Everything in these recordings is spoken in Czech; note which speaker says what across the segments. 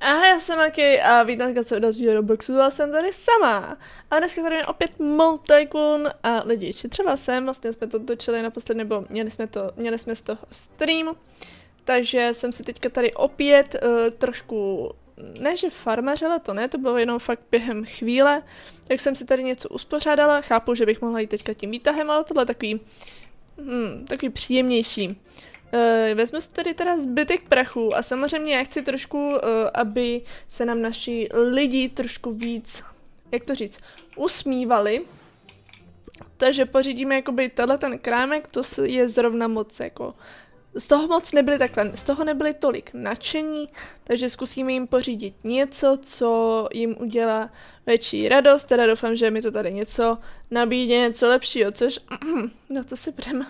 Speaker 1: Ahoj, já jsem Maki a vítám se u dalšího Robloxu, já jsem tady sama. A dneska tady je opět Malt Tycoon a lidi, ještě třeba vlastně jsme to točili naposled, nebo měli jsme z toho stream. Takže jsem si teďka tady opět trošku, ne že farmařila, to ne, to bylo jenom fakt během chvíle. Tak jsem si tady něco uspořádala, chápu, že bych mohla jít teďka tím výtahem, ale tohle je takový příjemnější. Vezmu si tady teda zbytek prachu a samozřejmě já chci trošku, aby se nám naši lidi trošku víc, jak to říct, usmívali. Takže pořídíme jakoby tenhle ten krámek, to je zrovna moc jako, z toho nebyli tolik nadšení, takže zkusíme jim pořídit něco, co jim udělá větší radost, teda doufám, že mi to tady něco nabídne, něco lepšího, což, no to si budeme.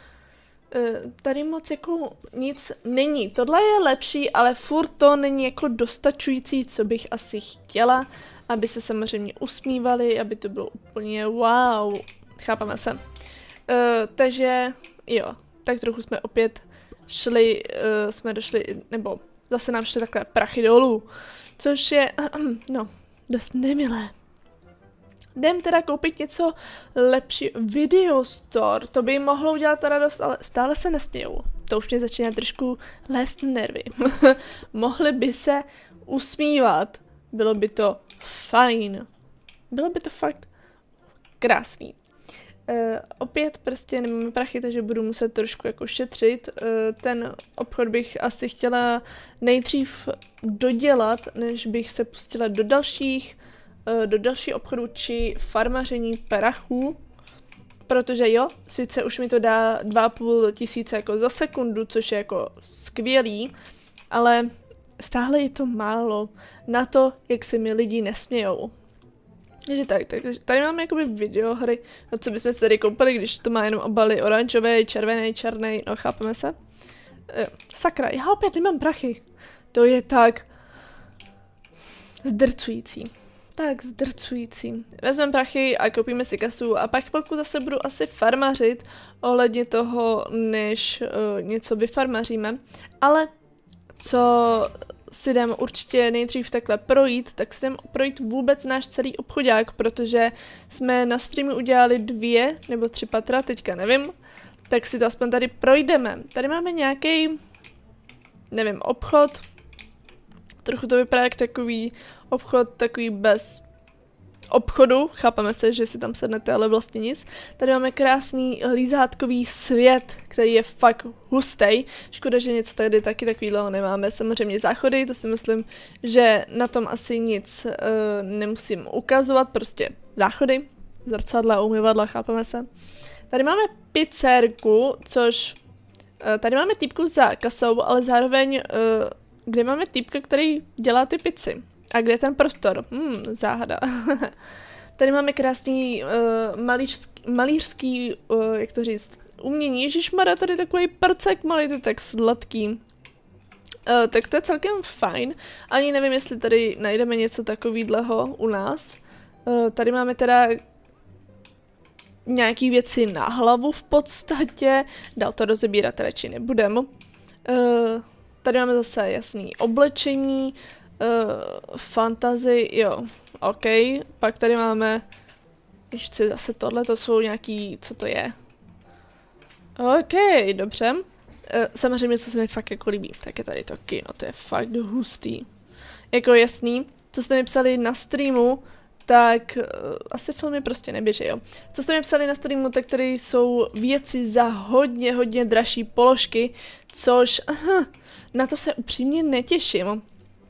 Speaker 1: Tady moc jako nic není. Tohle je lepší, ale furt to není jako dostačující, co bych asi chtěla, aby se samozřejmě usmívali, aby to bylo úplně wow. Chápeme se. Takže jo, tak trochu jsme opět šli, nebo zase nám šly takové prachy dolů, což je, no, dost nemilé. Jdem teda koupit něco lepší. Video store, to by jim mohlo udělat radost, ale stále se nesmějou. To už mě začíná trošku lézt nervy. Mohli by se usmívat. Bylo by to fajn. Bylo by to fakt krásný. Opět prostě nemáme prachy, takže budu muset trošku jako šetřit. Ten obchod bych asi chtěla nejdřív dodělat, než bych se pustila do další obchodu či farmaření prachů, protože jo, sice už mi to dá 2,5 tisíce jako za sekundu, což je jako skvělý, ale stále je to málo na to, jak se mi lidi nesmějou. Takže takže tady máme jakoby videohry, no co bychom si tady koupili, když to má jenom obaly oranžové, červený, černý, no chápeme se. Sakra, já opět nemám prachy. To je tak zdrcující. Tak zdrcující. Vezmeme prachy a koupíme si kasu a pak pokud zase budu asi farmařit ohledně toho, než něco vyfarmaříme. Ale co si jdem určitě nejdřív takhle projít, tak si jdem projít vůbec náš celý obchodák, protože jsme na streamu udělali 2 nebo 3 patra, teďka nevím, tak si to aspoň tady projdeme. Tady máme nějaký, nevím, obchod. Trochu to vypadá jak takový obchod, takový bez obchodu, chápeme se, že si tam sednete, ale vlastně nic. Tady máme krásný lízátkový svět, který je fakt hustý. Škoda, že něco tady taky takovýhleho nemáme. Samozřejmě záchody, to si myslím, že na tom asi nic nemusím ukazovat, prostě záchody, zrcadla, umyvadla, chápeme se. Tady máme pizzerku, což tady máme týpku za kasou, ale zároveň kde máme týpka, který dělá ty pizzy. A kde je ten prostor? Záhada. Tady máme krásný malířský, jak to říct, umění. Ježišmarja, tady takový prcek malý, to je tak sladký. Tak to je celkem fajn. Ani nevím, jestli tady najdeme něco takovýhleho u nás. Tady máme teda nějaký věci na hlavu v podstatě. Dál to rozebírat radši nebudem. Tady máme zase jasný oblečení, fantasy, jo, ok. Pak tady máme ještě zase tohle, to jsou nějaký, co to je? Ok, dobře. Samozřejmě, co se mi fakt jako líbí, tak je tady to kino, to je fakt hustý. Jako jasný, co jste mi psali na streamu, tak asi filmy prostě neběží, jo. Co jste mi psali na streamu, tak tady jsou věci za hodně dražší položky, což na to se upřímně netěším.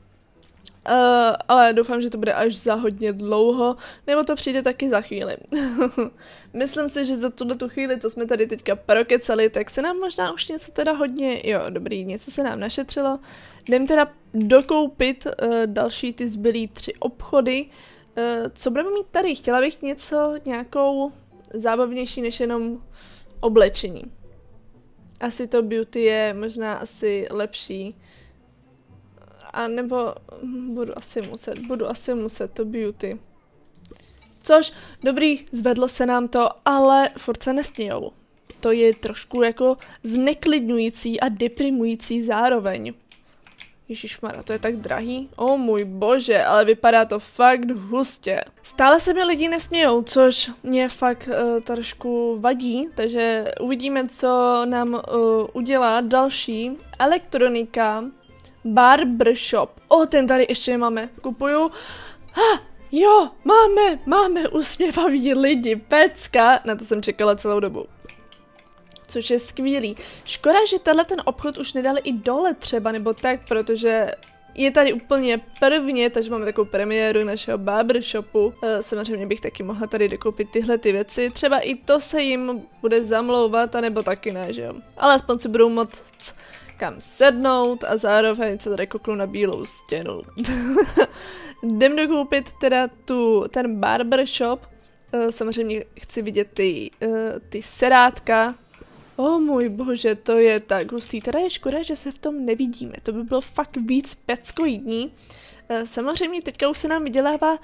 Speaker 1: Ale doufám, že to bude až za hodně dlouho, nebo to přijde taky za chvíli. Myslím si, že za tu chvíli, co jsme tady teďka prokecali, tak se nám možná už něco teda hodně, jo dobrý, něco se nám našetřilo. Jdem teda dokoupit další ty zbylý 3 obchody. Co budeme mít tady? Chtěla bych nějakou zábavnější než jenom oblečení. Asi to beauty je možná asi lepší. A nebo budu asi muset to beauty. Což, dobrý, zvedlo se nám to, ale furt se nesmějou. To je trošku jako zneklidňující a deprimující zároveň. Ježišmarja, to je tak drahý. O můj bože, ale vypadá to fakt hustě. Stále se mi lidi nesmějou, což mě fakt trošku vadí, takže uvidíme, co nám udělá další elektronika barbershop. Ten tady ještě nemáme. Kupuju. Jo, máme usměvavý lidi, pecka. Na to jsem čekala celou dobu. Což je skvělý. Škoda, že tenhle ten obchod už nedali i dole třeba, nebo tak, protože je tady úplně prvně, takže máme takovou premiéru našeho barbershopu. Samozřejmě bych taky mohla tady dokoupit tyhle ty věci. Třeba i to se jim bude zamlouvat, anebo taky ne, že jo. Ale aspoň si budou moct kam sednout a zároveň se tady kouknu na bílou stěnu. Jdem dokoupit teda ten barbershop. Samozřejmě chci vidět ty serátka. O můj bože, to je tak hustý. Teda je škoda, že se v tom nevidíme. To by bylo fakt víc peckoidní. Samozřejmě teďka už se nám vydělává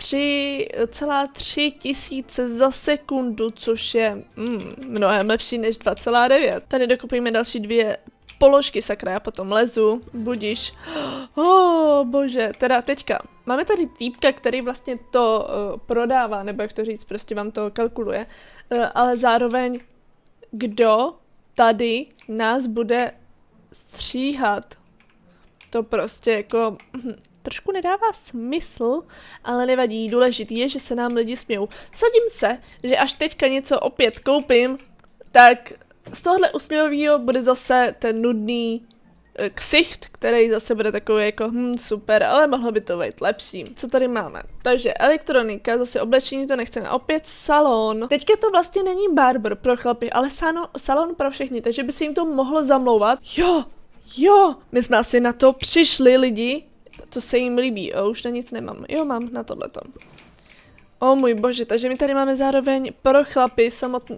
Speaker 1: 3,3 tisíce za sekundu, což je mnohem lepší než 2,9. Tady dokupíme další 2 položky, sakra, já potom lezu, budiš. Bože, teda teďka. Máme tady týpka, který vlastně to prodává, nebo jak to říct, prostě vám to kalkuluje, ale zároveň kdo tady nás bude stříhat. To prostě jako trošku nedává smysl, ale nevadí. Důležitý je, že se nám lidi smějou. Sadím se, že až teďka něco opět koupím, tak z tohohle usměvavého bude zase ten nudný ksicht, který zase bude takový jako super, ale mohlo by to být lepší. Co tady máme? Takže elektronika, zase oblečení to nechceme. Opět salon. Teďka to vlastně není barber pro chlapy, ale salon pro všechny, takže by se jim to mohlo zamlouvat. Jo, my jsme asi na to přišli lidi, co se jim líbí. Už na nic nemám. Jo, mám na tohleto. O můj bože, takže my tady máme zároveň pro chlapy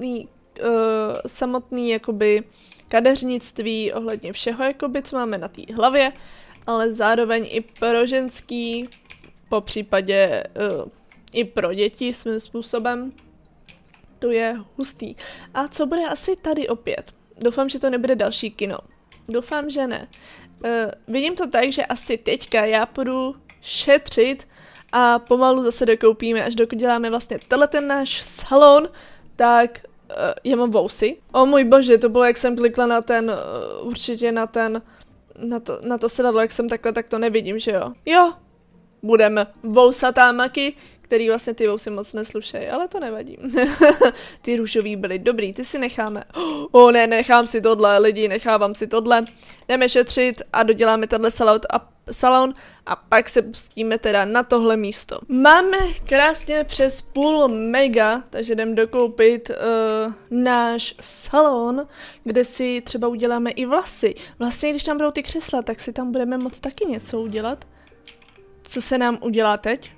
Speaker 1: samotný jakoby kadeřnictví ohledně všeho, jakoby, co máme na té hlavě, ale zároveň i pro ženský, po případě i pro děti svým způsobem. To je hustý. A co bude asi tady opět? Doufám, že to nebude další kino. Doufám, že ne. Vidím to tak, že asi teďka já půjdu šetřit a pomalu zase dokoupíme, až dokud děláme vlastně ten náš salon, tak já mám vousy. O můj bože, to bylo, jak jsem klikla na ten, určitě na to sedadlo, jak jsem takhle, tak to nevidím, že jo? Jo, budeme vousatá maky, který vlastně ty vousy moc neslušejí, ale to nevadí. Ty růžový byly dobrý, ty si necháme. Ne, nechám si tohle, lidi, nechávám si tohle. Jdeme šetřit a doděláme tenhle salon a pak se pustíme teda na tohle místo. Máme krásně přes půl mega, takže jdem dokoupit náš salon, kde si třeba uděláme i vlasy. Vlastně, když tam budou ty křesla, tak si tam budeme moct taky něco udělat. Co se nám udělá teď?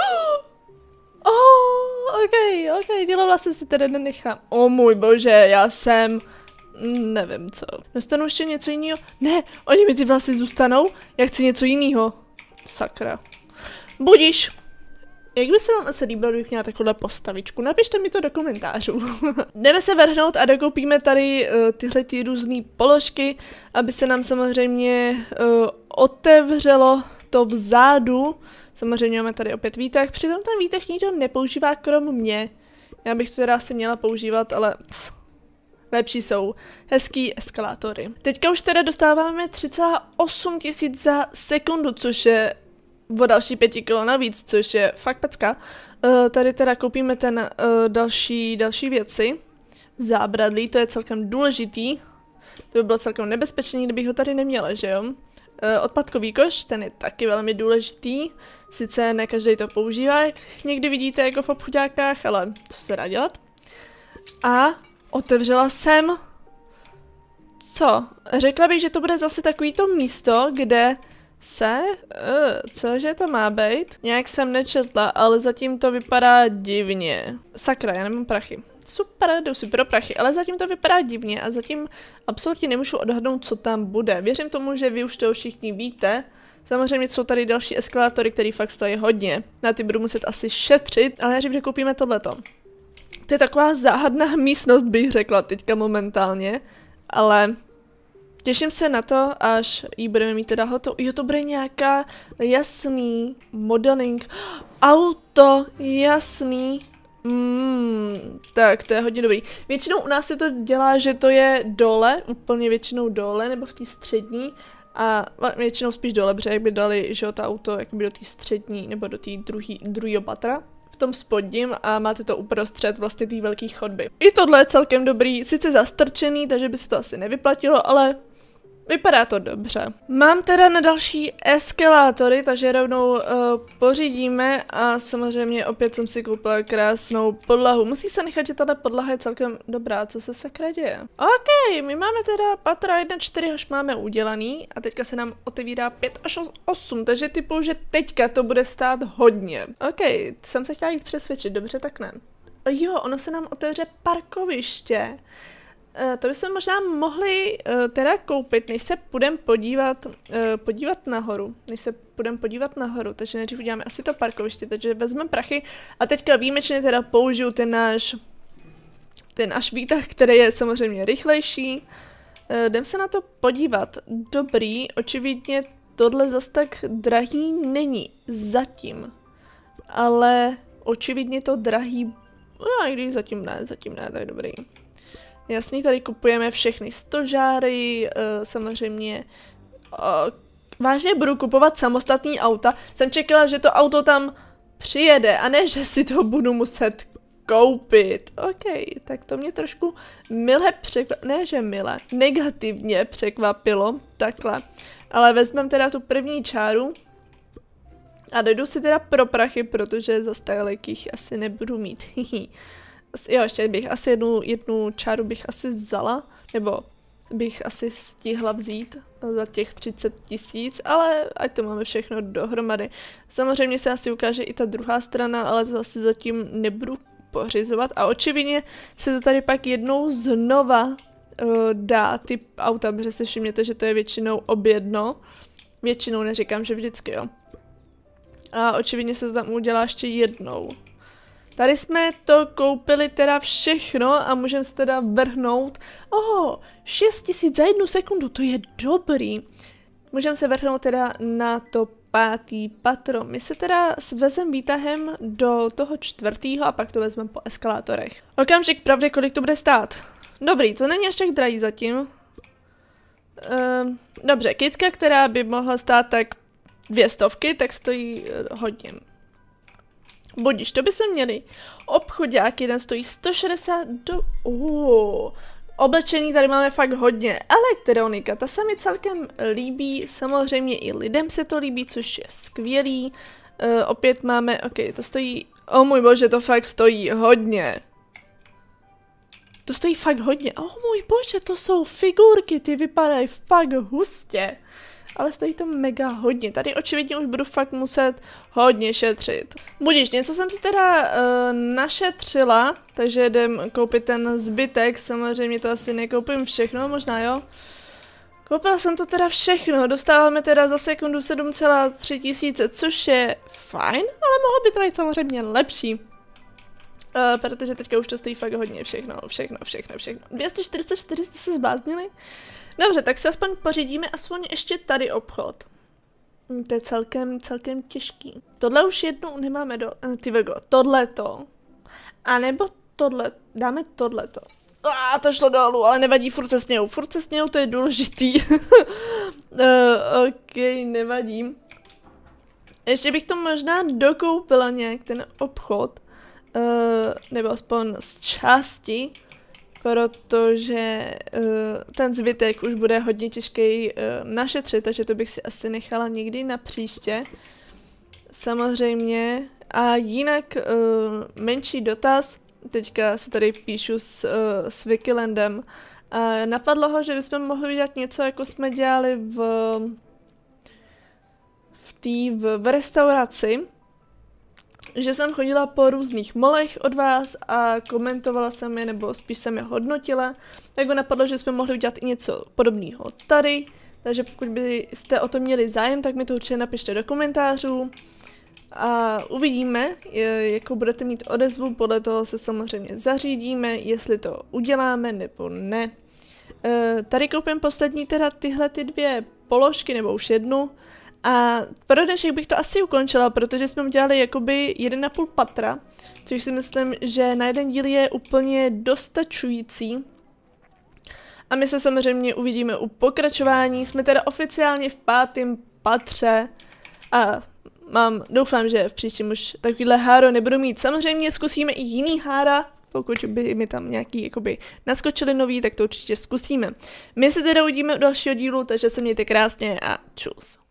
Speaker 1: Ok, dělat vlasy si teda nenechám. O můj bože, já jsem... nevím co. Dostanu ještě něco jiného? Ne, oni mi ty vlasy zůstanou? Já chci něco jiného. Sakra. Budíš. Jak by se vám asi líbilo, kdybych měla takovou postavičku? Napište mi to do komentářů. Jdeme se vrhnout a dokoupíme tady tyhle ty různé položky, aby se nám samozřejmě otevřelo to vzadu. Samozřejmě máme tady opět výtah, přitom ten výtah nikdo nepoužívá krom mě. Já bych to teda asi měla používat, ale lepší jsou hezký eskalátory. Teďka už teda dostáváme 3,8 tisíc za sekundu, což je o další 5 kilo navíc, což je fakt pecka. Tady teda koupíme ten další věci. Zábradlí, to je celkem důležitý. To by bylo celkem nebezpečný, kdybych ho tady neměla, že jo? Odpadkový koš, ten je taky velmi důležitý. Sice ne každý to používá, jak někdy vidíte jako v obchodákách, ale co se dá dělat. A otevřela jsem... Co? Řekla bych, že to bude zase takovýto místo, kde se... cože to má být? Nějak jsem nečetla, ale zatím to vypadá divně. Sakra, já nemám prachy. Super, jdu si pro prachy, ale zatím to vypadá divně a zatím absolutně nemůžu odhadnout, co tam bude. Věřím tomu, že vy už to všichni víte. Samozřejmě jsou tady další eskalátory, které fakt stojí hodně. Na ty budu muset asi šetřit, ale než koupíme tohleto. To je taková záhadná místnost, bych řekla teďka momentálně, ale Těším se na to, až ji budeme mít teda hotovou. Jo, to bude nějaká jasný modeling. Auto, jasný. Tak, to je hodně dobrý. Většinou u nás se to dělá, že to je dole, úplně většinou dole, nebo v té střední. A většinou spíš dole, protože jak by dali, že to auto jakoby do té střední, nebo do té druhého patra. V tom spodním a máte to uprostřed vlastně té velké chodby. I tohle je celkem dobrý, sice zastrčený, takže by se to asi nevyplatilo, ale vypadá to dobře. Mám teda na další eskalátory, takže rovnou pořídíme a samozřejmě opět jsem si koupila krásnou podlahu. Musí se nechat, že tato podlaha je celkem dobrá, co se sakra děje. OK, my máme teda patra 1-4, až máme udělaný a teďka se nám otevírá 5 až 8, takže typu, že teďka to bude stát hodně. OK, jsem se chtěla jít přesvědčit, dobře, tak ne. Jo, ono se nám otevře parkoviště. To bychom možná mohli teda koupit, než se půjdeme podívat nahoru. Takže nejdřív uděláme asi to parkoviště, takže vezmeme prachy a teďka výjimečně teda použiju ten náš výtah, který je samozřejmě rychlejší. Jdem se na to podívat. Dobrý, očividně tohle zas tak drahý není zatím, ale očividně to drahý, no i když zatím ne, tak dobrý. Jasný, tady kupujeme všechny stožáry, samozřejmě. Vážně budu kupovat samostatný auta. Jsem čekala, že to auto tam přijede a ne, že si to budu muset koupit. OK, tak to mě trošku negativně překvapilo, takhle. Ale vezmeme teda tu první čáru a dojdu si teda pro prachy, protože za jich asi nebudu mít. Jo, ještě bych asi jednu čáru bych asi vzala, nebo bych asi stihla vzít za těch 30 000, ale ať to máme všechno dohromady. Samozřejmě se asi ukáže i ta druhá strana, ale to asi zatím nebudu pořizovat a očividně se to tady pak jednou znova dá ty auta, protože si všimněte, že to je většinou objedno. Většinou, neříkám, že vždycky, jo. A očividně se to tam udělá ještě jednou. Tady jsme to koupili teda všechno a můžeme se teda vrhnout. 6 000 za 1 sekundu, to je dobrý. Můžeme se vrhnout teda na to 5. patro. My se teda svezem výtahem do toho 4. a pak to vezmeme po eskalátorech. Okamžik pravdy, kolik to bude stát. Dobrý, to není až tak drahý zatím. Dobře, kytka, která by mohla stát tak 200, tak stojí hodně. Budiš, to bychom měli. Obchodák jeden stojí 160 do... Oblečení tady máme fakt hodně. Elektronika, ta se mi celkem líbí, samozřejmě i lidem se to líbí, což je skvělý. Opět máme, ok, to stojí... můj bože, to fakt stojí hodně. To stojí fakt hodně. Můj bože, to jsou figurky, ty vypadají fakt hustě. Ale stojí to mega hodně. Tady očividně už budu fakt muset hodně šetřit. Budiš, něco jsem si teda našetřila, takže jdem koupit ten zbytek. Samozřejmě to asi nekoupím všechno, možná jo. Koupila jsem to teda všechno. Dostáváme teda za sekundu 7,3 tisíce, což je fajn, ale mohlo by to být samozřejmě lepší. Protože teďka už to stojí fakt hodně všechno. 244 jste se zbláznili? Dobře, tak se aspoň pořídíme aspoň ještě tady obchod. To je celkem těžký. Tohle už jednou nemáme tohleto. A nebo tohle, dáme tohleto. To šlo dolů, ale nevadí, furt se smějou, to je důležitý. Ok, nevadí. Ještě bych to možná dokoupila nějak, ten obchod. Nebo aspoň z části. Protože ten zbytek už bude hodně těžký našetřit, takže to bych si asi nechala někdy na příště. Samozřejmě. A jinak menší dotaz, teďka se tady píšu s Wikilandem. Napadlo ho, že bychom mohli udělat něco, jako jsme dělali v restauraci. Že jsem chodila po různých molech od vás a komentovala jsem je, nebo spíš jsem je hodnotila, tak mi napadlo, že jsme mohli udělat i něco podobného tady, takže pokud byste o to měli zájem, tak mi to určitě napište do komentářů a uvidíme, jakou budete mít odezvu, podle toho se samozřejmě zařídíme, jestli to uděláme nebo ne. Tady koupím poslední teda tyhle ty 2 položky, nebo už jednu. A pro dnešek bych to asi ukončila, protože jsme udělali jakoby 1,5 patra, což si myslím, že na jeden díl je úplně dostačující. A my se samozřejmě uvidíme u pokračování, jsme teda oficiálně v 5. patře a doufám, že v příštím už takovýhle háro nebudu mít. Samozřejmě zkusíme i jiný hára, pokud by mi tam nějaký jakoby naskočili nový, tak to určitě zkusíme. My se teda uvidíme u dalšího dílu, takže se mějte krásně a čus.